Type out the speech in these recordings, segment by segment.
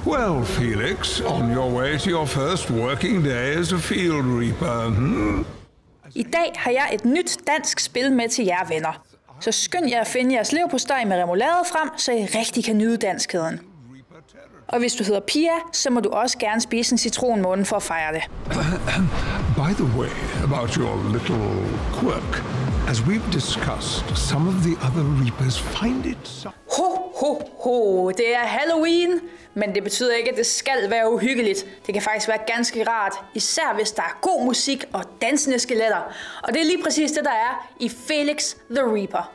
Well, Felix, on your way to your first working day as a field reaper. I dag har jeg et nyt dansk spil med til jer venner. Så skynd jer at finde jeres leverpostej med remoulade frem, så I rigtig kan nyde danskheden. Og hvis du hedder Pia, så må du også gerne spise en citronmåne for at fejre det. By the way, about your little quirk, as we've discussed, some of the other reapers find it so... Ho, det er Halloween, men det betyder ikke, at det skal være uhyggeligt. Det kan faktisk være ganske rart, især hvis der er god musik og dansende skeletter. Og det er lige præcis det, der er i Felix the Reaper.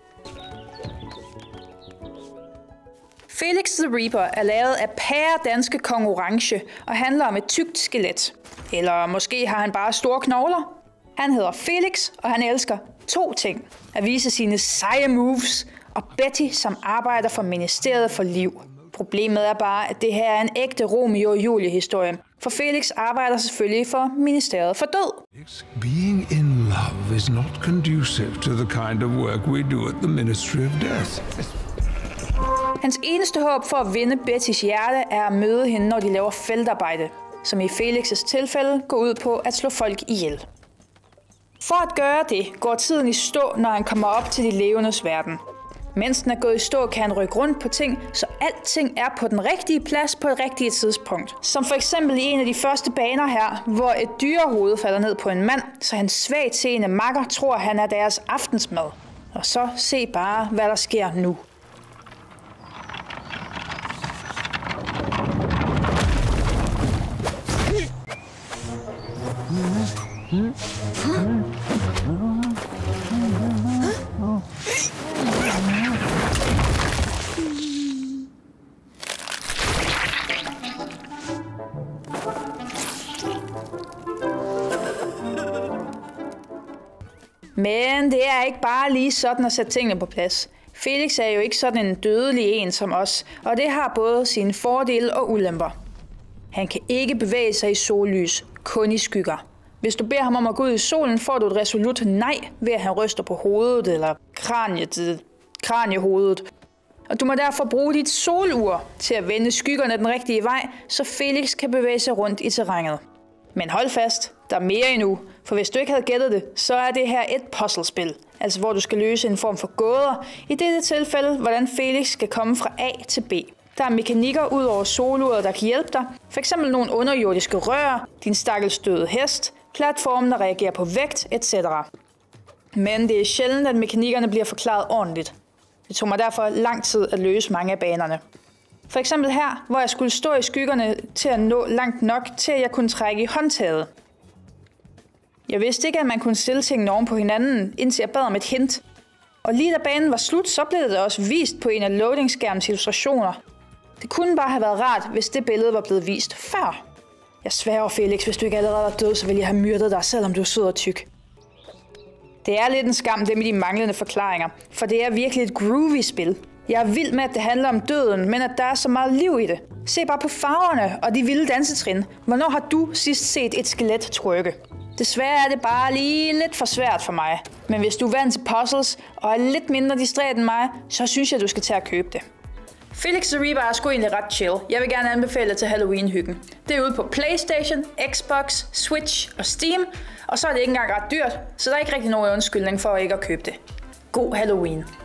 Felix the Reaper er lavet af pæredanske Kong Orange og handler om et tykt skelet. Eller måske har han bare store knogler. Han hedder Felix, og han elsker 2 ting. At vise sine seje moves, og Betty, som arbejder for Ministeriet for Liv. Problemet er bare, at det her er en ægte Romeo og Julie-historie. For Felix arbejder selvfølgelig for Ministeriet for Død. Being in love is not conducive to the kind of work we do at the Ministry of Death. Hans eneste håb for at vinde Bettys hjerte er at møde hende, når de laver feltarbejde, som i Felix' tilfælde går ud på at slå folk ihjel. For at gøre det, går tiden i stå, når han kommer op til de levendes verden. Mens den er gået i stå, kan han rykke rundt på ting, så alting er på den rigtige plads på et rigtigt tidspunkt. Som for eksempel i en af de første baner her, hvor et dyrehoved falder ned på en mand, så hans svagtseende makker tror, han er deres aftensmad. Og så se bare, hvad der sker nu. Men det er ikke bare lige sådan at sætte tingene på plads. Felix er jo ikke sådan en dødelig en som os, og det har både sine fordele og ulemper. Han kan ikke bevæge sig i sollys, kun i skygger. Hvis du beder ham om at gå ud i solen, får du et resolut nej ved at han ryster på hovedet eller kraniehovedet. Og du må derfor bruge dit solur til at vende skyggerne den rigtige vej, så Felix kan bevæge sig rundt i terrænet. Men hold fast, der er mere endnu, for hvis du ikke havde gættet det, så er det her et puzzlespil, altså hvor du skal løse en form for gåder, i dette tilfælde, hvordan Felix skal komme fra A til B. Der er mekanikker ud over soluret, der kan hjælpe dig, f.eks. nogle underjordiske rør, din stakkels døde hest, platformen, der reagerer på vægt, etc. Men det er sjældent, at mekanikkerne bliver forklaret ordentligt. Det tog mig derfor lang tid at løse mange af banerne. For eksempel her, hvor jeg skulle stå i skyggerne til at nå langt nok, til at jeg kunne trække i håndtaget. Jeg vidste ikke, at man kunne stille tingene oven på hinanden, indtil jeg bad om et hint. Og lige da banen var slut, så blev det også vist på en af loadingskærmens illustrationer. Det kunne bare have været rart, hvis det billede var blevet vist før. Jeg sværger, Felix, hvis du ikke allerede er død, så vil jeg have myrdet dig, selvom du er sød og tyk. Det er lidt en skam, det med de manglende forklaringer, for det er virkelig et groovy spil. Jeg er vild med, at det handler om døden, men at der er så meget liv i det. Se bare på farverne og de vilde dansetrin. Hvornår har du sidst set et skelet trykke? Desværre er det bare lige lidt for svært for mig. Men hvis du er vant til puzzles og er lidt mindre distræt end mig, så synes jeg, du skal tage at købe det. Felix the Reaper er sgu egentlig ret chill. Jeg vil gerne anbefale det til Halloween-hyggen. Det er ude på PlayStation, Xbox, Switch og Steam. Og så er det ikke engang ret dyrt, så der er ikke rigtig nogen undskyldning for ikke at købe det. God Halloween!